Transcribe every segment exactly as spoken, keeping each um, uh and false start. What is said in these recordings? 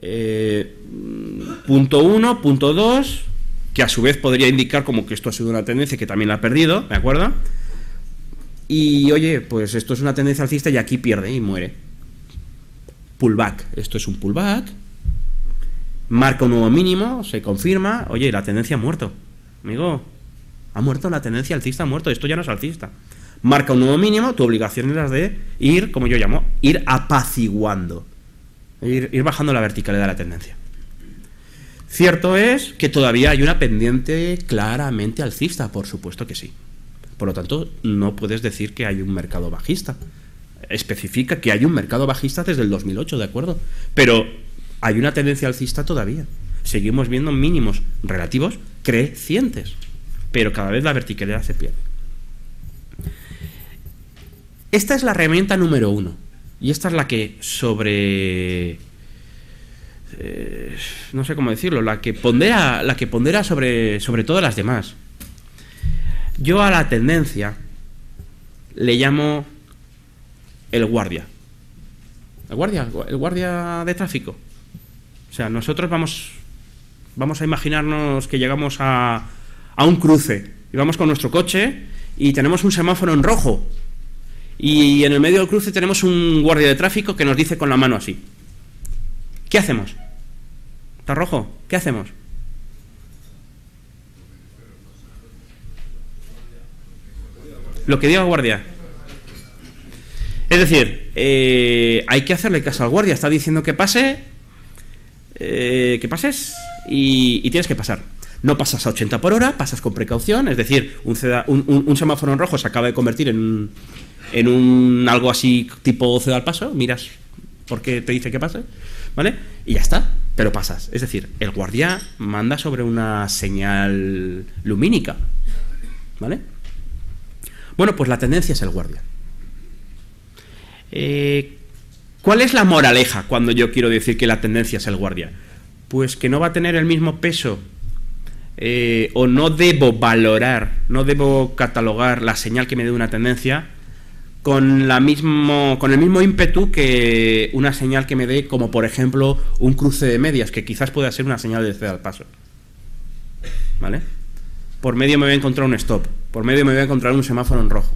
eh, punto uno, punto dos, que a su vez podría indicar como que esto ha sido una tendencia que también la ha perdido, ¿de acuerdo? Y oye, pues esto es una tendencia alcista y aquí pierde y muere. Pullback, esto es un pullback, marca un nuevo mínimo, se confirma, oye, la tendencia ha muerto, amigo, ha muerto la tendencia alcista, ha muerto, esto ya no es alcista. Marca un nuevo mínimo, tu obligación es la de ir, como yo llamo, ir apaciguando, ir, ir bajando la verticalidad de la tendencia. Cierto es que todavía hay una pendiente claramente alcista, por supuesto que sí. Por lo tanto, no puedes decir que hay un mercado bajista. Especifica que hay un mercado bajista desde el dos mil ocho, ¿de acuerdo? Pero hay una tendencia alcista todavía. Seguimos viendo mínimos relativos crecientes, pero cada vez la verticalidad se pierde. Esta es la herramienta número uno. Y esta es la que sobre... Eh, no sé cómo decirlo, la que pondera, la que pondera sobre, sobre todas las demás. Yo a la tendencia le llamo el guardia. El guardia, el guardia de tráfico. O sea, nosotros vamos, vamos a imaginarnos que llegamos a, a un cruce y vamos con nuestro coche y tenemos un semáforo en rojo. Y en el medio del cruce tenemos un guardia de tráfico que nos dice con la mano así. ¿Qué hacemos? ¿Está rojo? ¿Qué hacemos? Lo que diga el guardia. Es decir, eh, hay que hacerle caso al guardia. Está diciendo que pase, eh, que pases y, y tienes que pasar. No pasas a ochenta por hora, pasas con precaución. Es decir, un, ceda, un, un, un semáforo en rojo se acaba de convertir en un, en un algo así tipo ceda al paso. Miras por qué te dice que pase, ¿vale? Y ya está, pero pasas. Es decir, el guardia manda sobre una señal lumínica, ¿vale? Bueno, pues la tendencia es el guardia. Eh, ¿Cuál es la moraleja cuando yo quiero decir que la tendencia es el guardia? Pues que no va a tener el mismo peso eh, o no debo valorar, no debo catalogar la señal que me dé una tendencia con, la mismo, con el mismo ímpetu que una señal que me dé, como por ejemplo un cruce de medias, que quizás pueda ser una señal de ceda al paso, ¿vale? Por medio me voy a encontrar un stop, por medio me voy a encontrar un semáforo en rojo.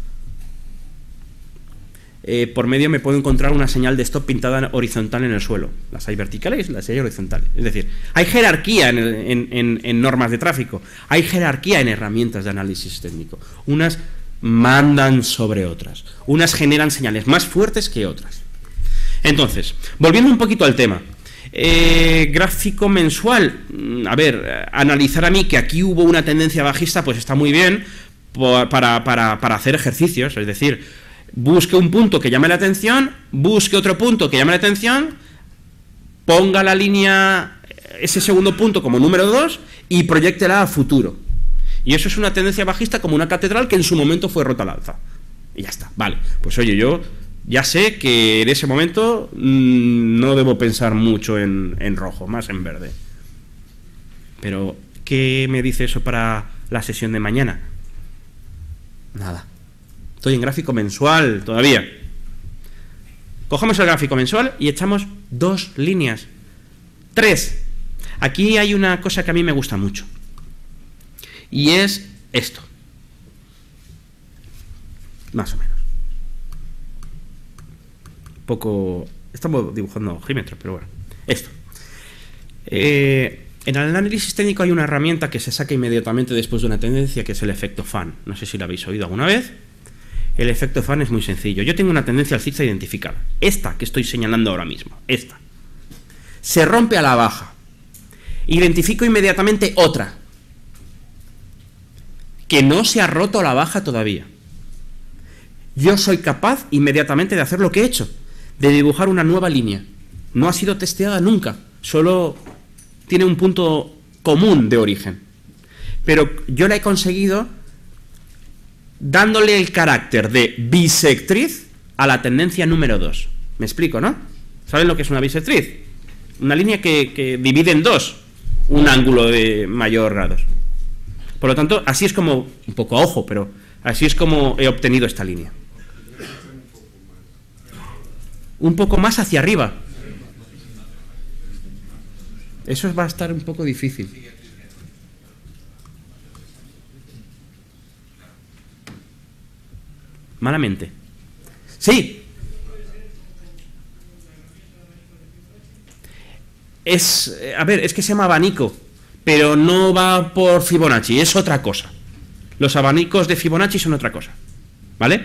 Eh, por medio me puedo encontrar una señal de stop pintada horizontal en el suelo. Las hay verticales, las hay horizontales. Es decir, hay jerarquía en, en, en, en normas de tráfico, hay jerarquía en herramientas de análisis técnico. Unas mandan sobre otras, unas generan señales más fuertes que otras. Entonces, volviendo un poquito al tema, eh, gráfico mensual. A ver, analizar a mí que aquí hubo una tendencia bajista, pues está muy bien para, para, para hacer ejercicios, es decir, busque un punto que llame la atención, busque otro punto que llame la atención, ponga la línea, ese segundo punto como número dos y proyéctela a futuro. Y eso es una tendencia bajista como una catedral que en su momento fue rota al alza. Y ya está, vale. Pues oye, yo ya sé que en ese momento mmm, no debo pensar mucho en, en rojo, más en verde. Pero, ¿qué me dice eso para la sesión de mañana? Nada. Estoy en gráfico mensual todavía. Cogemos el gráfico mensual y echamos dos líneas. Tres. Aquí hay una cosa que a mí me gusta mucho. Y es esto. Más o menos. Un poco... Estamos dibujando ojímetros, pero bueno. Esto. Eh, en el análisis técnico hay una herramienta que se saca inmediatamente después de una tendencia, que es el efecto fan. No sé si lo habéis oído alguna vez. El efecto fan es muy sencillo. Yo tengo una tendencia alcista identificada. Esta que estoy señalando ahora mismo. Esta. Se rompe a la baja. Identifico inmediatamente otra. Que no se ha roto a la baja todavía. Yo soy capaz inmediatamente de hacer lo que he hecho. De dibujar una nueva línea. No ha sido testeada nunca. Solo tiene un punto común de origen. Pero yo la he conseguido dándole el carácter de bisectriz a la tendencia número dos. ¿Me explico, no? ¿Saben lo que es una bisectriz? Una línea que, que divide en dos un ángulo de mayor grados. Por lo tanto, así es como, un poco a ojo, pero así es como he obtenido esta línea. Un poco más hacia arriba. Eso va a estar un poco difícil. Malamente. Sí. Es, a ver, es que se llama abanico, pero no va por Fibonacci, es otra cosa. Los abanicos de Fibonacci son otra cosa, ¿vale?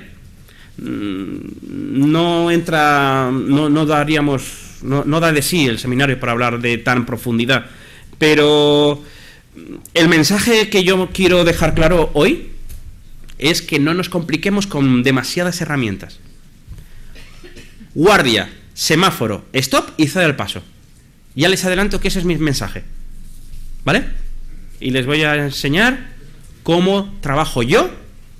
No entra, no, no daríamos, no, no da de sí el seminario para hablar de tan profundidad, pero el mensaje que yo quiero dejar claro hoy es que no nos compliquemos con demasiadas herramientas. Guardia, semáforo, stop y cede al paso. Ya les adelanto que ese es mi mensaje, ¿vale? Y les voy a enseñar cómo trabajo yo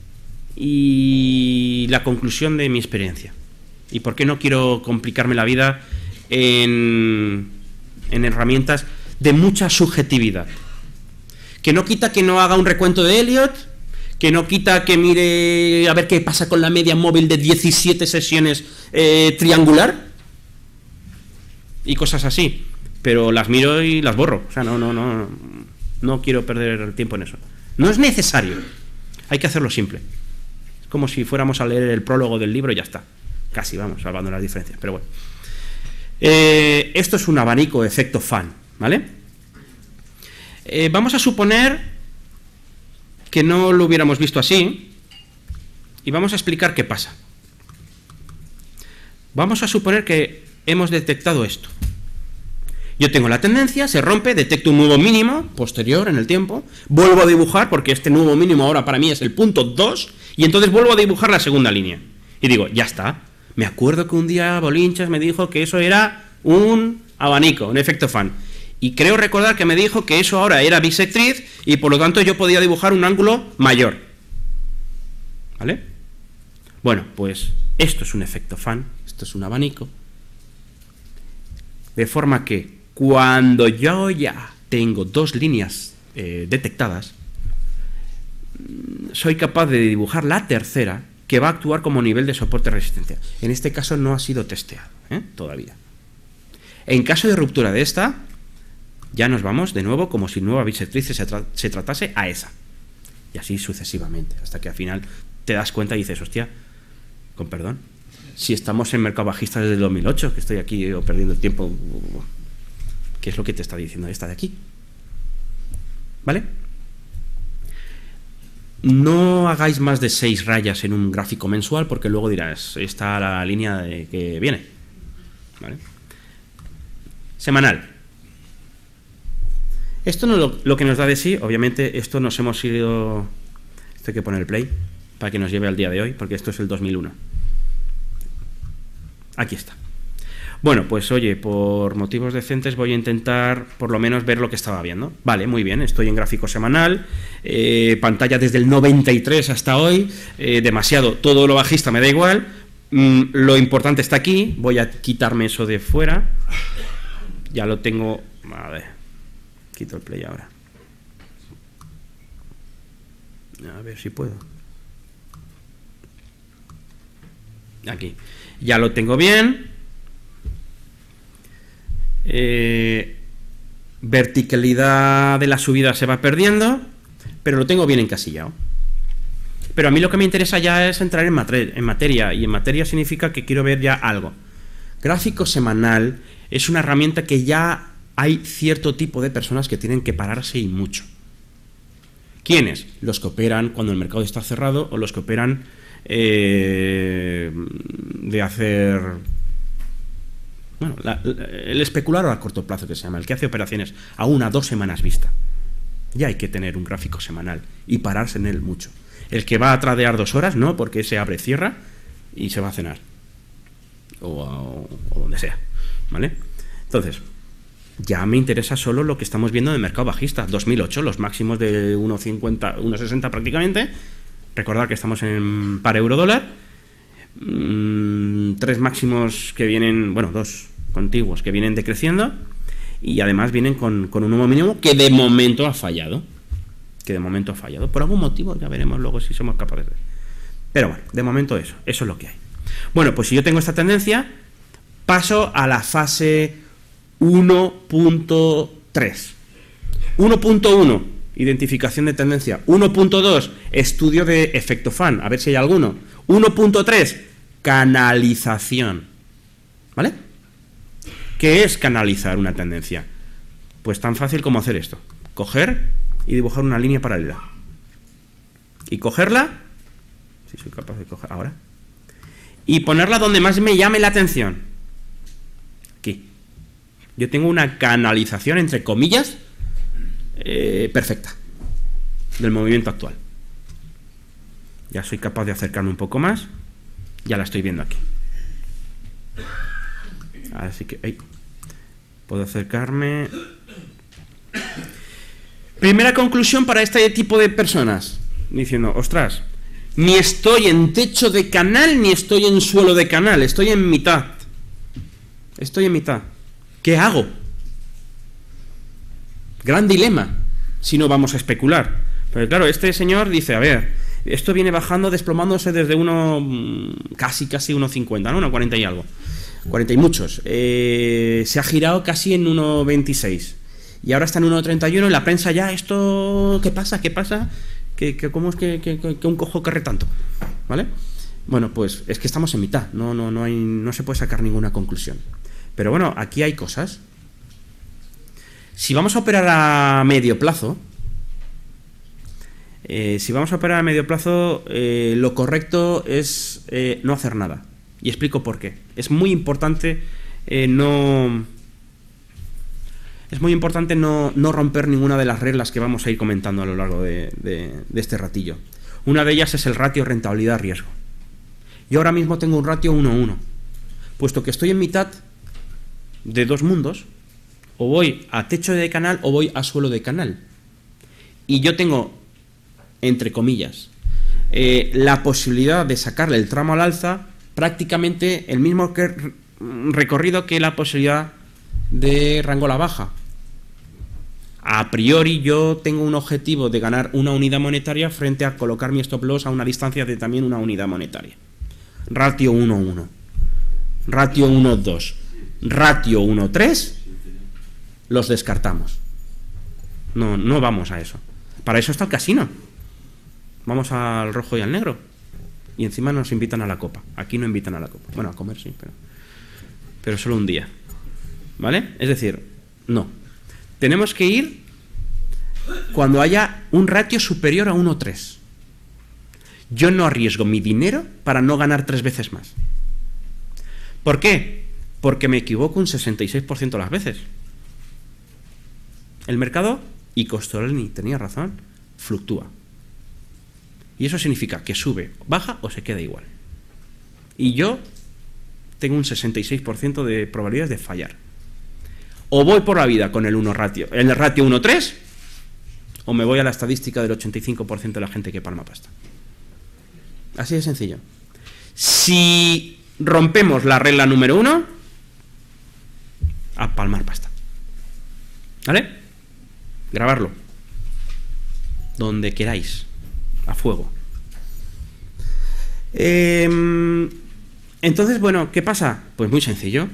y la conclusión de mi experiencia. Y por qué no quiero complicarme la vida en, en herramientas de mucha subjetividad. Que no quita que no haga un recuento de Elliott, que no quita que mire a ver qué pasa con la media móvil de diecisiete sesiones eh, triangular y cosas así. Pero las miro y las borro. O sea, no, no, no, no quiero perder el tiempo en eso. No es necesario. Hay que hacerlo simple. Es como si fuéramos a leer el prólogo del libro y ya está. Casi, vamos, salvando las diferencias. Pero bueno. Eh, esto es un abanico efecto fan, ¿vale? Eh, vamos a suponer que no lo hubiéramos visto así y vamos a explicar qué pasa. Vamos a suponer que hemos detectado esto. Yo tengo la tendencia, se rompe, detecto un nuevo mínimo posterior en el tiempo, vuelvo a dibujar, porque este nuevo mínimo ahora para mí es el punto dos, y entonces vuelvo a dibujar la segunda línea. Y digo, ya está. Me acuerdo que un día Bolinchas me dijo que eso era un abanico, un efecto fan. Y creo recordar que me dijo que eso ahora era bisectriz y por lo tanto yo podía dibujar un ángulo mayor. ¿Vale? Bueno, pues esto es un efecto fan, esto es un abanico. De forma que cuando yo ya tengo dos líneas eh, detectadas, soy capaz de dibujar la tercera, que va a actuar como nivel de soporte resistencia. En este caso no ha sido testeado, ¿eh? Todavía. En caso de ruptura de esta, ya nos vamos de nuevo como si nueva bisectriz se, tra se tratase a esa. Y así sucesivamente, hasta que al final te das cuenta y dices, hostia, con perdón, si estamos en mercado bajista desde el dos mil ocho, que estoy aquí o perdiendo el tiempo, ¿qué es lo que te está diciendo esta de aquí? ¿Vale? No hagáis más de seis rayas en un gráfico mensual porque luego dirás, está la línea de que viene. ¿Vale? Semanal. Esto no es lo, lo que nos da de sí, obviamente esto nos hemos ido, esto hay que poner el play para que nos lleve al día de hoy, porque esto es el dos mil uno. Aquí está. Bueno, pues oye, por motivos decentes voy a intentar por lo menos ver lo que estaba viendo. Vale, muy bien, estoy en gráfico semanal, eh, pantalla desde el noventa y tres hasta hoy, eh, demasiado, todo lo bajista me da igual, mm, lo importante está aquí, voy a quitarme eso de fuera, ya lo tengo, a ver, quito el play ahora. A ver si puedo. Aquí, ya lo tengo bien. Eh, verticalidad de la subida se va perdiendo, pero lo tengo bien encasillado. Pero a mí lo que me interesa ya es entrar en, materia, en materia, y en materia significa que quiero ver ya algo. Gráfico semanal es una herramienta que ya hay cierto tipo de personas que tienen que pararse y mucho. ¿Quiénes? Los que operan cuando el mercado está cerrado o los que operan eh, de hacer... Bueno, la, la, el especulador a corto plazo que se llama, el que hace operaciones a una, dos semanas vista. Ya hay que tener un gráfico semanal y pararse en él mucho. El que va a tradear dos horas, no, porque se abre, cierra y se va a cenar. O, o, o donde sea, ¿vale? Entonces, ya me interesa solo lo que estamos viendo de mercado bajista. dos mil ocho, los máximos de uno cincuenta, uno sesenta prácticamente. Recordad que estamos en par euro-dólar. Mm, tres máximos que vienen, bueno, dos contiguos que vienen decreciendo y además vienen con, con un nuevo mínimo que de momento ha fallado. Que de momento ha fallado. Por algún motivo, ya veremos luego si somos capaces de... Pero bueno, de momento eso, eso es lo que hay. Bueno, pues si yo tengo esta tendencia, paso a la fase uno punto tres. uno punto uno, identificación de tendencia. uno punto dos, estudio de efecto fan, a ver si hay alguno. uno punto tres, canalización. ¿Vale? ¿Qué es canalizar una tendencia? Pues tan fácil como hacer esto. Coger y dibujar una línea paralela. Y cogerla, si soy capaz de coger ahora, y ponerla donde más me llame la atención. Aquí. Yo tengo una canalización, entre comillas, eh, perfecta del movimiento actual. Ya soy capaz de acercarme un poco más. Ya la estoy viendo aquí. Así que ahí puedo acercarme. Primera conclusión para este tipo de personas, diciendo, ostras, ni estoy en techo de canal ni estoy en suelo de canal, estoy en mitad. Estoy en mitad. ¿Qué hago? Gran dilema, si no vamos a especular. Pero claro, este señor dice, a ver, esto viene bajando, desplomándose desde uno, casi, casi uno cincuenta, ¿no? uno cuarenta y algo. cuarenta y muchos. Eh, se ha girado casi en uno veintiséis. Y ahora está en uno treinta y uno. En la prensa ya, esto, ¿qué pasa? ¿Qué pasa? ¿Qué, qué, ¿Cómo es que, que, que un cojo corre tanto? ¿Vale? Bueno, pues es que estamos en mitad. No, no, no, hay, no se puede sacar ninguna conclusión. Pero bueno, aquí hay cosas. Si vamos a operar a medio plazo, eh, si vamos a operar a medio plazo, eh, lo correcto es eh, no hacer nada. Y explico por qué. Es muy importante eh, no... Es muy importante no, no romper ninguna de las reglas que vamos a ir comentando a lo largo de, de, de este ratillo. Una de ellas es el ratio rentabilidad-riesgo. Yo ahora mismo tengo un ratio uno uno. Puesto que estoy en mitad de dos mundos, o voy a techo de canal o voy a suelo de canal. Y yo tengo, entre comillas, eh, la posibilidad de sacarle el tramo al alza prácticamente el mismo que, recorrido que la posibilidad de rango a la baja. A priori yo tengo un objetivo de ganar una unidad monetaria frente a colocar mi stop loss a una distancia de también una unidad monetaria. Ratio uno uno, ratio uno dos, ratio uno tres, los descartamos. No, no vamos a eso. Para eso está el casino. Vamos al rojo y al negro. Y encima nos invitan a la copa. Aquí no invitan a la copa. Bueno, a comer sí, pero, pero solo un día. ¿Vale? Es decir, no. Tenemos que ir cuando haya un ratio superior a uno punto tres. Yo no arriesgo mi dinero para no ganar tres veces más. ¿Por qué? Porque me equivoco un sesenta y seis por ciento de las veces. El mercado, y Costolani tenía razón, fluctúa. Y eso significa que sube, baja o se queda igual. Y yo tengo un sesenta y seis por ciento de probabilidades de fallar. O voy por la vida con el uno ratio, el ratio uno tres, o me voy a la estadística del ochenta y cinco por ciento de la gente que palma pasta. Así de sencillo. Si rompemos la regla número uno, a palmar pasta. ¿Vale? Grabarlo. Donde queráis. A fuego. Eh, entonces, bueno, ¿qué pasa? Pues muy sencillo.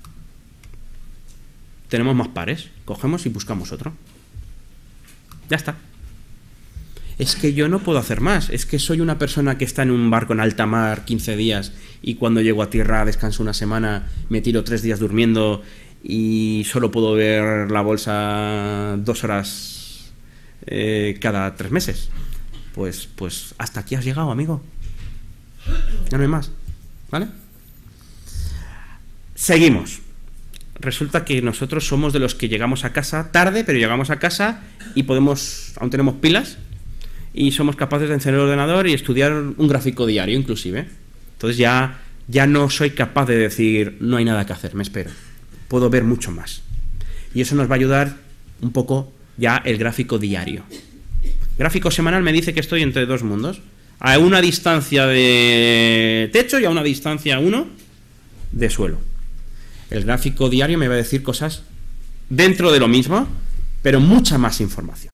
Tenemos más pares. Cogemos y buscamos otro. Ya está. Es que yo no puedo hacer más. Es que soy una persona que está en un barco en alta mar quince días y cuando llego a tierra descanso una semana, me tiro tres días durmiendo y solo puedo ver la bolsa dos horas eh, cada tres meses. Pues, pues hasta aquí has llegado, amigo. Ya no hay más. ¿Vale? Seguimos. Resulta que nosotros somos de los que llegamos a casa tarde, pero llegamos a casa y podemos, aún tenemos pilas, y somos capaces de encender el ordenador y estudiar un gráfico diario, inclusive. Entonces ya, ya no soy capaz de decir, no hay nada que hacer, me espero. Puedo ver mucho más. Y eso nos va a ayudar un poco ya el gráfico diario. Gráfico semanal me dice que estoy entre dos mundos. A una distancia de techo y a una distancia uno de suelo. El gráfico diario me va a decir cosas dentro de lo mismo, pero mucha más información.